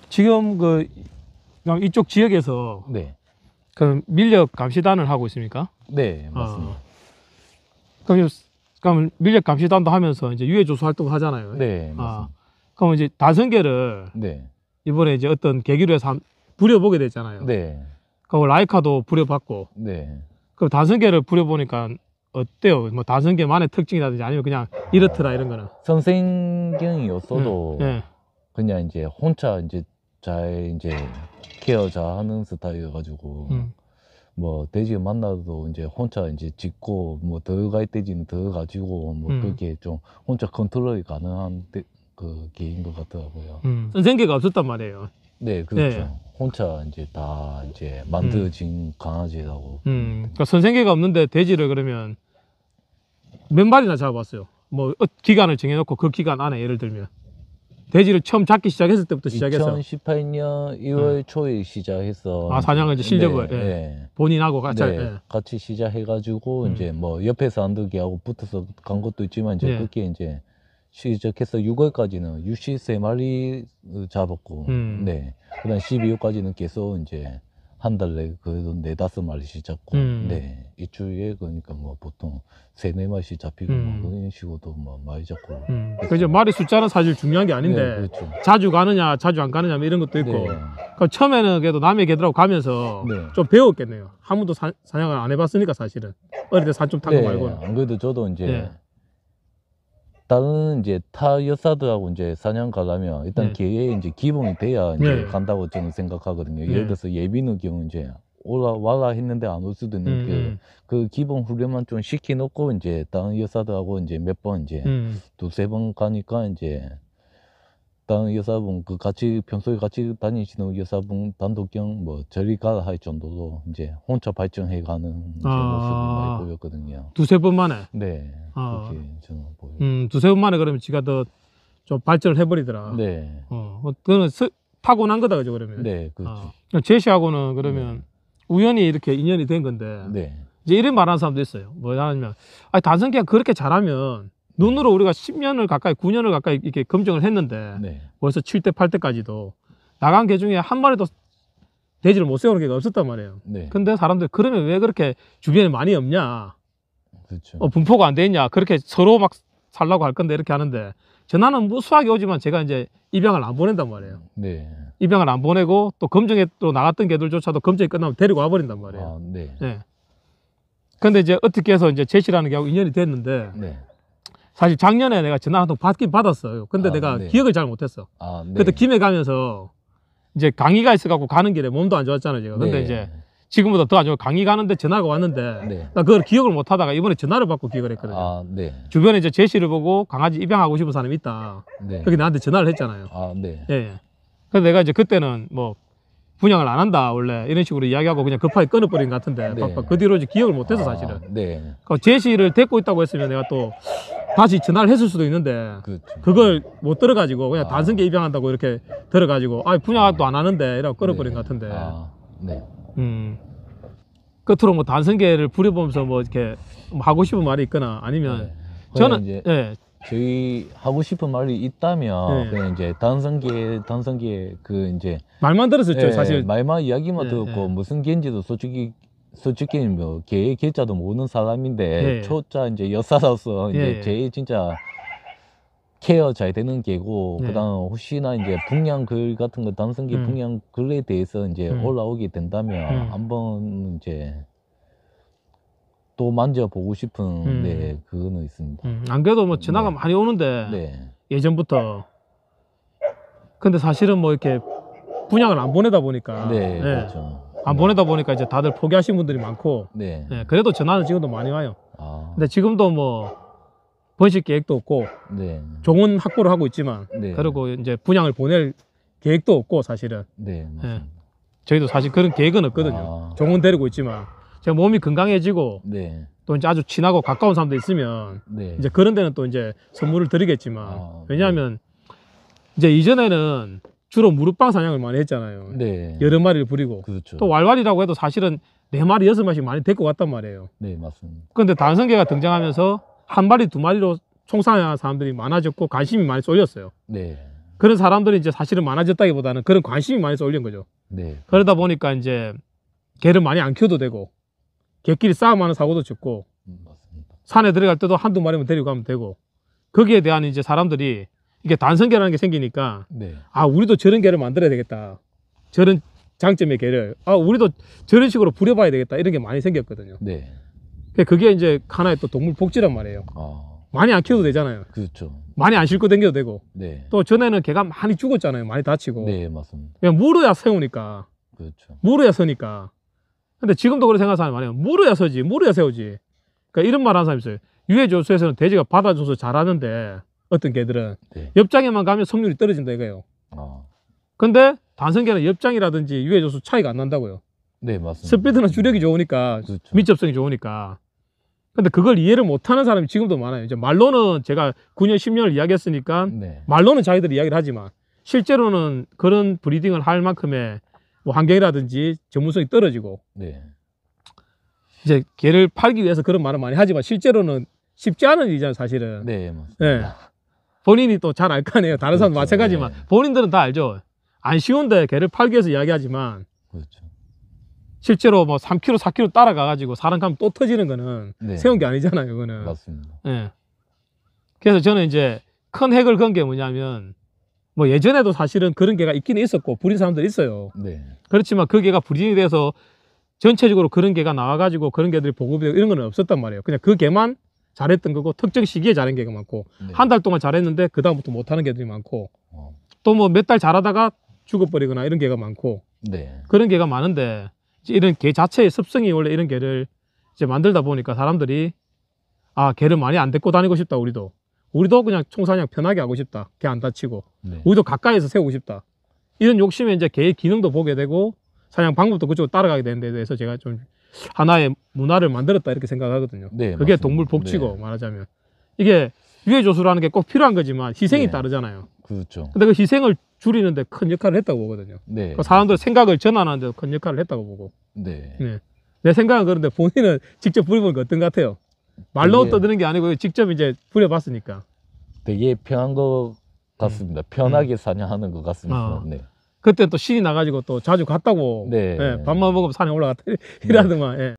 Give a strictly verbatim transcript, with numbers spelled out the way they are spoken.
지금 그 그럼 이쪽 지역에서 네. 그 밀렵 감시단을 하고 있습니까? 네, 맞습니다. 어. 그럼, 그럼 밀렵 감시단도 하면서 이제 유해조수 활동을 하잖아요. 네, 아, 맞습니다. 그럼 이제 다성계를 네. 이번에 이제 어떤 계기로 해서 한- 부려보게 됐잖아요. 네. 그럼 라이카도 부려봤고, 네. 그럼 다성계를 부려보니까 어때요? 뭐 다성계만의 특징이라든지 아니면 그냥 이렇더라 이런 거는. 선생경이었어도 예. 그냥 이제 혼자 이제 잘 이제 케어 잘 하는 스타일이어가지고 음. 뭐 돼지 만나도 이제 혼자 이제 짚고 뭐 들어갈 때지는 들어가지고 뭐 음. 그렇게 좀 혼자 컨트롤이 가능한 데, 그 개인 것 같더라고요. 음. 선생계가 없었단 말이에요. 네, 그렇죠. 네. 혼자 이제 다 이제 만들어진 강아지라고. 음. 그러니까 선생계가 없는데 돼지를 그러면 몇 마리나 잡아봤어요? 뭐 어, 기간을 정해놓고 그 기간 안에 예를 들면 돼지를 처음 잡기 시작했을 때부터 시작해서 이천십팔 년 일월 초에 시작해서 아, 사냥을 이제 실력을, 네, 예. 네. 본인하고 같이 네, 예. 같이 시작해가지고 음. 이제 뭐 옆에 사람들하고 붙어서 간 것도 있지만 이제 네. 그렇게 이제 시작해서 육월까지는 육십삼 마리 잡았고, 음. 네, 그다음 십이월까지는 계속 이제 한 달에 그래도 네다섯 마리씩 잡고, 음. 네, 일주일에 그러니까 뭐 보통 세네 마리씩 잡히고 음. 뭐 그런 식으로도 뭐 많이 잡고. 음. 그 이제 마리 숫자는 사실 중요한 게 아닌데 네, 그렇죠. 자주 가느냐 자주 안 가느냐 뭐 이런 것도 있고 네. 그러니까 처음에는 그래도 남의 개들하고 가면서 네. 좀 배웠겠네요. 한 번도 사, 사냥을 안 해봤으니까 사실은 어릴 때 산 좀 탄 거 네, 말고는. 안 그래도 저도 이제 네. 다른 이제 타 여사들하고 이제 사냥 가려면 일단 네. 개에 이제 기본이 돼야 이제 네. 간다고 저는 생각하거든요. 네. 예를 들어서 예비는 경우 이제 올라와라 했는데 안 올 수도 있는 음, 그, 음. 그 기본 훈련만 좀 시켜놓고 이제 다른 여사들하고 이제 몇 번 이제 음. 두세 번 가니까 이제 다른 여사분 그 같이 평소에 같이 다니시는 여사분 단독경 뭐 저리 가라 할 정도로 이제 혼자 발전해 가는 이제 아. 모습이 많이 보였거든요. 두세 번 만에. 네, 아. 그렇게 저는 보여요. 음, 두세 번 만에 그러면 지가 더 좀 발전을 해버리더라. 네, 어, 뭐 그거는 스, 타고난 거다 그죠 그러면. 네, 그렇죠. 어. 제시하고는 그러면 우연히 이렇게 인연이 된 건데 네, 이제 이런 말하는 사람도 있어요. 뭐냐면 아니 단성기가 그렇게 잘하면 눈으로 우리가 십 년을 가까이 구 년을 가까이 이렇게 검증을 했는데 네, 벌써 칠 대 팔 대까지도 나간 개 중에 한 마리도 돼지를 못 세우는 개가 없었단 말이에요. 네, 근데 사람들 그러면 왜 그렇게 주변에 많이 없냐, 그렇죠. 어, 분포가 안 돼 있냐, 그렇게 서로 막 살라고 할 건데 이렇게 하는데 전화는 무수하게 오지만 제가 이제 입양을 안 보낸단 말이에요. 네, 입양을 안 보내고 또 검증에 또 나갔던 개들조차도 검증이 끝나면 데리고 와버린단 말이에요. 아, 네, 예. 근데 이제 어떻게 해서 이제 제시라는 개하고 인연이 됐는데 네, 사실 작년에 내가 전화 한 통 받긴 받았어요. 근데 아, 내가 네. 기억을 잘 못했어. 아, 네. 그때 김해 가면서 이제 강의가 있어갖고 가는 길에 몸도 안 좋았잖아요, 제가. 근데 네. 이제 지금보다 더 안 좋아. 강의 가는데 전화가 왔는데 네. 나 그걸 기억을 못 하다가 이번에 전화를 받고 기억을 했거든요. 아, 네, 주변에 이제 제시를 보고 강아지 입양하고 싶은 사람이 있다. 네, 그렇게 나한테 전화를 했잖아요. 아, 네, 예, 예. 그래서 내가 이제 그때는 뭐 분양을 안 한다 원래 이런 식으로 이야기하고 그냥 급하게 끊어버린 것 같은데 네. 그 뒤로 이제 기억을 못해서 사실은. 아, 네, 그 제시를 데리고 있다고 했으면 내가 또 다시 전화를 했을 수도 있는데 그렇죠. 그걸 못 들어가지고 그냥 아. 단성계 입양한다고 이렇게 들어가지고 아 분양도 안 하는데 이러고 끊어버린 네. 것 같은데. 아, 네, 음. 끝으로 뭐 단성계를 부려보면서 뭐 이렇게 뭐 하고 싶은 말이 있거나 아니면 네. 저는 이제 예, 저희 하고 싶은 말이 있다면 네. 그냥 이제 단성계 단성계 그 이제 말만 들었었죠 예, 사실. 말만 이야기만 예, 듣고 예. 무슨 개인지도 솔직히 솔직히 뭐 개의 개자도 모르는 사람인데 예. 초짜 이제 여사로서 이제 예. 개 진짜 케어 잘 되는 개고 예. 그다음 혹시나 이제 분양 글 같은 거 단성계 음. 분양 글에 대해서 이제 음. 올라오게 된다면 음. 한번 이제 또 만져보고 싶은 음. 네 그거는 있습니다. 음, 안 그래도 뭐 전화가 네. 많이 오는데 네, 예전부터. 근데 사실은 뭐 이렇게 분양을 안 보내다 보니까 네, 예. 그렇죠. 안 네. 보내다 보니까 이제 다들 포기하신 분들이 많고 네, 예, 그래도 전화는 지금도 많이 와요. 아, 근데 지금도 뭐 번식 계획도 없고 네, 종은 확보를 하고 있지만 네. 그리고 이제 분양을 보낼 계획도 없고 사실은 네, 맞습니다. 저희도 사실 그런 계획은 없거든요. 아. 종은 데리고 있지만 제가 몸이 건강해지고 네, 또 이제 아주 친하고 가까운 사람도 있으면 네, 이제 그런 데는 또 이제 선물을 드리겠지만 아, 왜냐하면 이제 이전에는 주로 무릎방 사냥을 많이 했잖아요. 네, 여러 마리를 부리고 그렇죠. 또 왈왈이라고 해도 사실은 네 마리 여섯 마리씩 많이 데리고 갔단 말이에요. 네, 맞습니다. 그런데 단성계가 등장하면서 한 마리 두 마리로 총사냥하는 사람들이 많아졌고 관심이 많이 쏠렸어요. 네, 그런 사람들이 이제 사실은 많아졌다기보다는 그런 관심이 많이 쏠린 거죠. 네. 그러다 보니까 이제 개를 많이 안 키워도 되고 개끼리 싸움하는 사고도 적고 음, 맞습니다. 산에 들어갈 때도 한두 마리만 데리고 가면 되고 거기에 대한 이제 사람들이 이게 단성개라는 게 생기니까 네. 아 우리도 저런 개를 만들어야 되겠다. 저런 장점의 개를 아 우리도 저런 식으로 부려봐야 되겠다. 이런 게 많이 생겼거든요. 네. 그게 이제 하나의 또 동물 복지란 말이에요. 아, 많이 안 키워도 되잖아요. 그렇죠. 많이 안 싣고 다녀도 되고 네. 또 전에는 개가 많이 죽었잖아요. 많이 다치고 네, 맞습니다. 그냥 물어야 세우니까 그렇죠. 물어야 서니까. 근데 지금도 그렇게 생각하는 사람이 많아요. 물어야 서지 물어야 세우지. 그러니까 이런 말 하는 사람이 있어요. 유해조수에서는 돼지가 받아줘서 잘하는데 어떤 개들은 네. 옆장에만 가면 성률이 떨어진다 이거예요. 아, 근데 단성개는 옆장이라든지 유해조수 차이가 안 난다고요. 네, 맞습니다. 스피드나 주력이 좋으니까 그렇죠. 밀접성이 좋으니까. 근데 그걸 이해를 못하는 사람이 지금도 많아요. 이제 말로는 제가 구 년, 십 년을 이야기했으니까 네. 말로는 자기들이 이야기를 하지만 실제로는 그런 브리딩을 할 만큼의 뭐 환경이라든지 전문성이 떨어지고 네. 이제 개를 팔기 위해서 그런 말을 많이 하지만 실제로는 쉽지 않은 일이잖아요, 사실은. 네, 맞습니다. 예. 본인이 또 잘 알 거 아니에요. 다른 사람도 그렇죠. 마찬가지지만 네. 본인들은 다 알죠. 안 쉬운데 개를 팔기 위해서 이야기하지만 그렇죠. 실제로 뭐 삼 킬로미터, 사 킬로미터 따라가가지고 사람 가면 또 터지는 거는 네. 세운 게 아니잖아요, 그거는. 맞습니다. 예. 그래서 저는 이제 큰 핵을 건 게 뭐냐면 뭐 예전에도 사실은 그런 개가 있기는 있었고 부린 사람들이 있어요. 네. 그렇지만 그 개가 브리딩이 돼서 전체적으로 그런 개가 나와가지고 그런 개들이 보급이 되고 이런 건 없었단 말이에요. 그냥 그 개만 잘했던 거고 특정 시기에 잘한 개가 많고 네. 한 달 동안 잘했는데 그 다음부터 못하는 개들이 많고 어, 또 뭐 몇 달 잘하다가 죽어버리거나 이런 개가 많고 네. 그런 개가 많은데 이제 이런 개 자체의 습성이 원래 이런 개를 이제 만들다 보니까 사람들이 아 개를 많이 안 데리고 다니고 싶다 우리도 우리도 그냥 총사냥 편하게 하고 싶다 개 안 다치고 네. 우리도 가까이서 세우고 싶다 이런 욕심에 이제 개의 기능도 보게 되고 사냥 방법도 그쪽으로 따라가게 되는 데 대해서 제가 좀 하나의 문화를 만들었다 이렇게 생각하거든요. 네, 그게 맞습니다. 동물 복지고 네. 말하자면 이게 유해조수라는 게 꼭 필요한 거지만 희생이 네. 따르잖아요. 그렇죠. 근데 그 희생을 줄이는데 큰 역할을 했다고 보거든요. 네. 그 사람들 생각을 전환하는 데 큰 역할을 했다고 보고. 네. 네. 내 생각은 그런데 본인은 직접 부려보니까 어떤 것 같아요? 말로 이게- 떠드는 게 아니고 직접 이제 부려봤으니까. 되게 편한 것 같습니다. 편하게 사냥하는 것 같습니다. 어. 네. 그때 또 신이 나가지고 또 자주 갔다고. 네. 예, 밥만 먹으면 산에 올라갔다 이라더만. 예.